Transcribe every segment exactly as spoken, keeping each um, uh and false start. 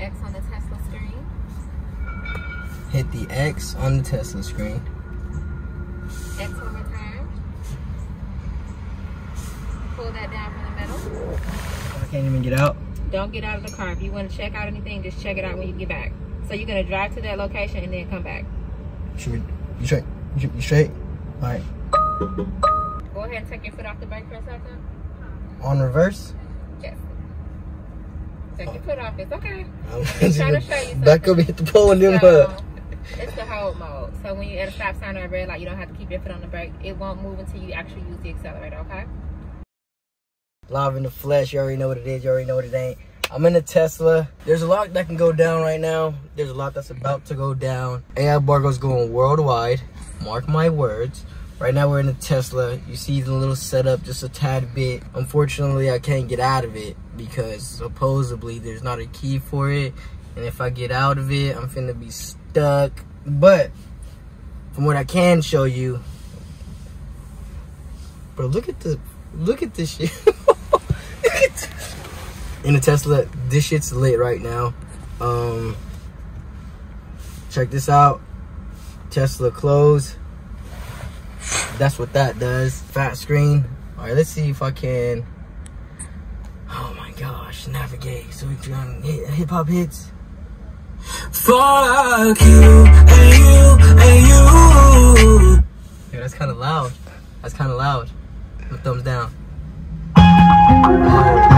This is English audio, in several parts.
X on the Tesla screen. Hit the X on the Tesla screen. X on return. Pull that down from the middle. I can't even get out. Don't get out of the car. If you want to check out anything, just check it out when you get back. So you're gonna drive to that location and then come back. Should we, you straight? You, you straight? All right. Go ahead and take your foot off the brake for a second. On reverse? Yes. Take your foot off. It's okay. I'm Just trying to show you something. Back up and hit the pole and then So, what? it's the hold mode. So when you're at a stop sign or a red light, you don't have to keep your foot on the brake. It won't move until you actually use the accelerator, okay? Live in the flesh. You already know what it is. You already know what it ain't. I'm in a Tesla. There's a lot that can go down right now. There's a lot that's about to go down. A I Bargo's going worldwide. Mark my words. Right now we're in a Tesla. You see the little setup just a tad bit. Unfortunately, I can't get out of it because supposedly there's not a key for it. And if I get out of it, I'm finna be stuck. But from what I can show you, bro, look at the, look at this shit. In the Tesla, this shit's lit right now. Um, check this out. Tesla close. That's what that does. Fat screen. All right, let's see if I can. Oh my gosh, navigate. So we can hit hip hop hits. Fuck you and you and you. Yeah, that's kind of loud. That's kind of loud. My thumbs down. Oh.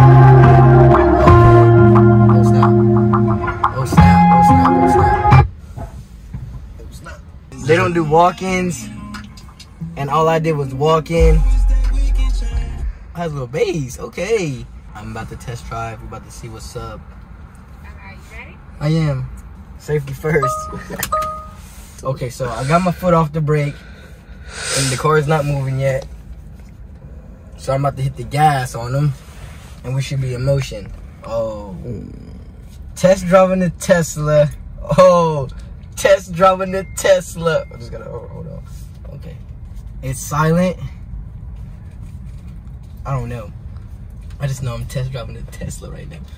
Oh snap. Oh snap. Oh snap. Oh snap. Oh snap. They don't do walk-ins. And all I did was walk in. Has a little bass. Okay. I'm about to test drive. We're about to see what's up. Are you ready? I am. Safety first. Okay, so I got my foot off the brake. And the car is not moving yet. So I'm about to hit the gas on them. And we should be in motion. Oh. Test driving the Tesla. Oh. Test driving the Tesla. I'm just gonna, hold, hold on. Okay. It's silent. I don't know. I just know I'm test driving the Tesla right now.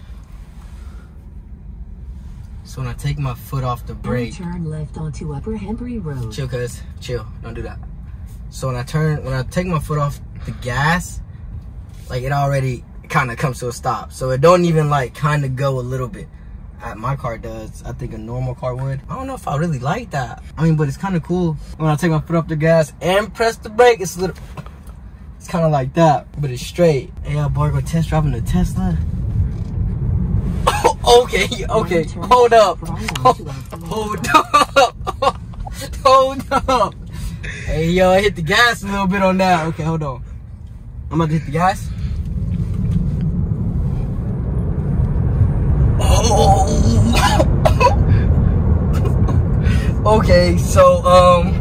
So when I take my foot off the brake, turn left onto Upper Hembry Road. Chill, cuz. Chill. Don't do that. So when I turn, when I take my foot off the gas, like it already kind of comes to a stop. So it don't even like kind of go a little bit. Uh, my car does. I think a normal car would. I don't know if I really like that. I mean, but it's kind of cool. When I take my foot off the gas and press the brake, it's a little, it's kind of like that, but it's straight. Hey, I Bargo test driving the Tesla. Okay, okay, hold up. Hold up. Hold up. Hey, yo, I hit the gas a little bit on that. Okay, hold on. I'm about to hit the gas. Okay, so um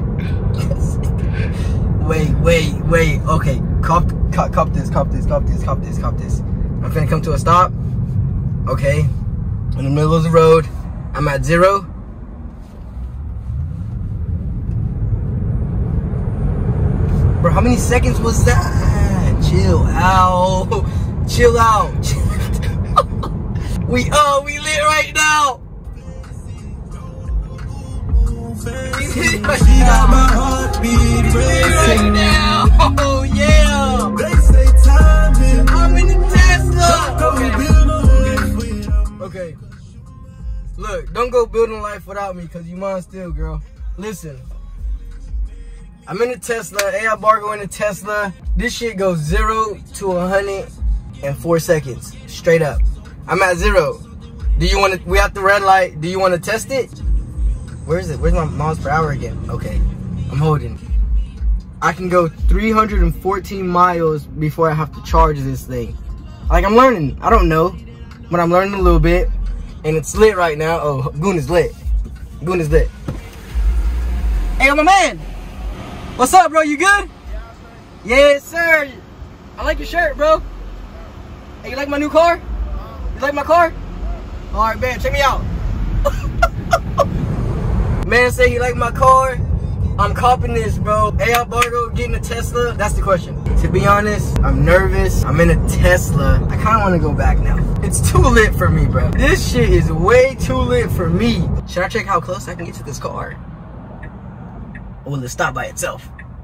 wait, wait, wait, okay. Cop cop, cop this, cop this, cop this, cop this, cop this. I'm finna come to a stop. Okay. In the middle of the road. I'm at zero. Bro, how many seconds was that? Chill out. Chill out. We oh we lit right now. She got my heartbeat right now. Oh yeah. I'm in the Tesla. Okay. Okay. Look, don't go building life without me, cause you mine still, girl. Listen. I'm in the Tesla. A I Bargo in the Tesla. This shit goes zero to a hundred in four seconds, straight up. I'm at zero. Do you want to? We at the red light. Do you want to test it? Where is it? Where's my miles per hour again? Okay, I'm holding. I can go three hundred fourteen miles before I have to charge this thing. Like I'm learning. I don't know, but I'm learning a little bit, and it's lit right now. Oh, Goon is lit. Goon is lit. Hey, my man. What's up, bro? You good? Yes, sir. I like your shirt, bro. Hey, you like my new car? You like my car? All right, man, check me out. Man say he like my car. I'm copping this, bro. A I Bargo getting a Tesla? That's the question. To be honest, I'm nervous. I'm in a Tesla. I kind of want to go back now. It's too lit for me, bro. This shit is way too lit for me. Should I check how close I can get to this car? Or will it stop by itself?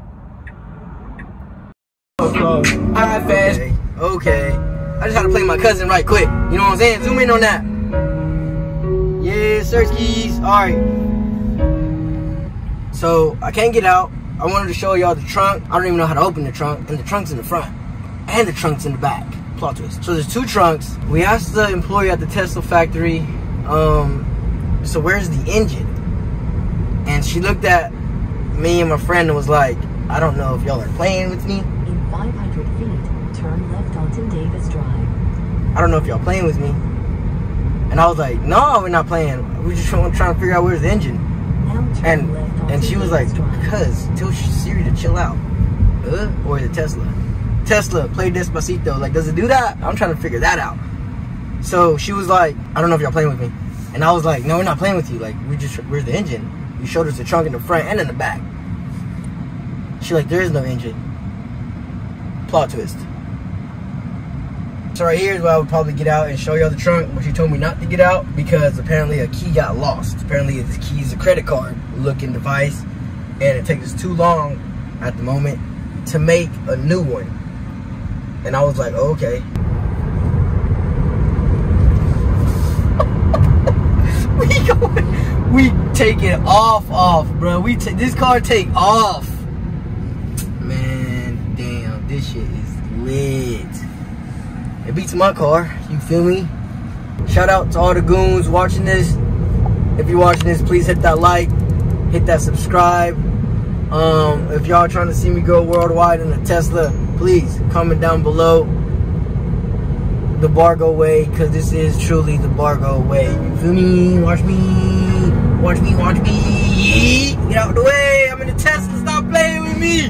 Hi, fast. Okay. okay. I just had to play my cousin right quick. You know what I'm saying? Zoom in on that. Yeah, search keys. Alright. So, I can't get out. I wanted to show y'all the trunk. I don't even know how to open the trunk. And the trunk's in the front. And the trunk's in the back. Plot twist. So, there's two trunks. We asked the employee at the Tesla factory, um, so where's the engine? And she looked at me and my friend and was like, I don't know if y'all are playing with me. In five hundred feet, turn left onto Davis Drive. I don't know if y'all playing with me. And I was like, no, we're not playing. We're just trying to figure out where's the engine. Now turn And left onto and she was like, Davis Drive. cuz, tell Siri to chill out. Uh, or is it Tesla? Tesla, play Despacito. Like, does it do that? I'm trying to figure that out. So she was like, I don't know if y'all playing with me. And I was like, no, we're not playing with you. Like, we just, where's the engine? You showed us the trunk in the front and in the back. She like, there is no engine. Plot twist. So right here is where I would probably get out and show y'all the trunk, but she told me not to get out because apparently a key got lost. Apparently the key is a credit card looking device, and it takes us too long at the moment to make a new one. And I was like, oh, okay. we going, we take it off, off, bro. We take this car take off. Man, damn, this shit is lit. It beats my car, you feel me? Shout out to all the goons watching this. If you're watching this, please hit that like, hit that subscribe. Um, if y'all trying to see me go worldwide in a Tesla, please comment down below the Bargo way, because this is truly the Bargo way. You feel me? Watch me, watch me, watch me. Get out of the way, I'm in a Tesla, stop playing with me.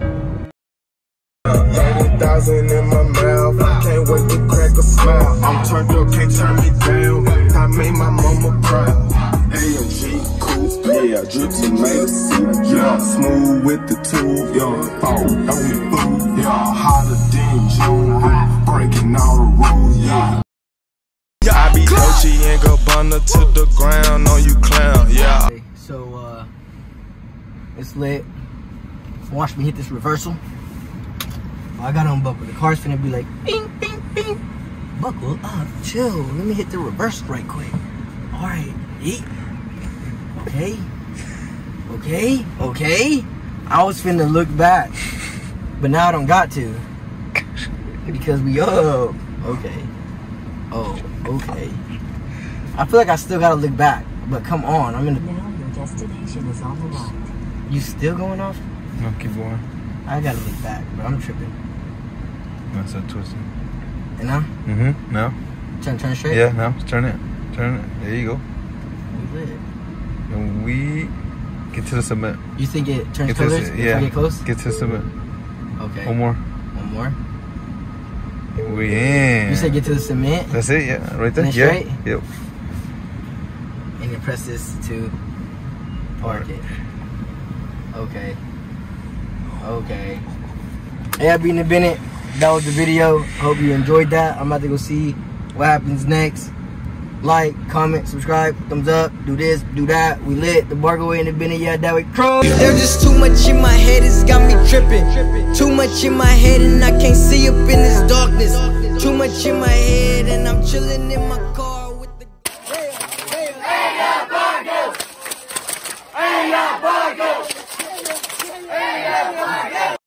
eighty thousand in my mouth, can't wait to crack a smile. I'm turned up, can't turn me down. I made my mama proud. A M G coupe, yeah, drip tomato, yeah, smooth with the tube, yeah, fall on the food, yeah, hotter than June, breaking all the rules, yeah. I be Dolce and Gabbana to the ground on you clown, yeah. So, uh, it's lit. Watch me hit this reversal. I got on buckle. The car's finna be like, bing, bing, bing. Buckle up, chill. Let me hit the reversal right quick. All right, eat. Okay, okay, okay. I was finna look back, but now I don't got to because we up. Okay. Oh, okay. I feel like I still gotta look back, but come on, I'm in the. Now your destination is on the right. You still going off? No, keep going. I gotta look back, but I'm tripping. That's a twisting. And now? Mm-hmm. Now? Turn, turn straight? Yeah, now. Turn it. Turn it. There you go. We lit. And we get to the cement. You think it turns Get to colors the, if yeah. we get close? Get to the cement. Okay. One more. One more. We in. You said get to the cement? That's it, yeah. Right there. And Yeah. straight? Yep. And you press this to park it. Okay. Okay. Hey, I've been to Bennett. That was the video. Hope you enjoyed that. I'm about to go see what happens next. Like, comment, subscribe, thumbs up, do this, do that. We lit. The Bargo way in the Bennett, yeah, that way. There's just too much in my head, it's got me tripping. Too much in my head and I can't see up in this darkness. Too much in my head and I'm chilling in my car with the...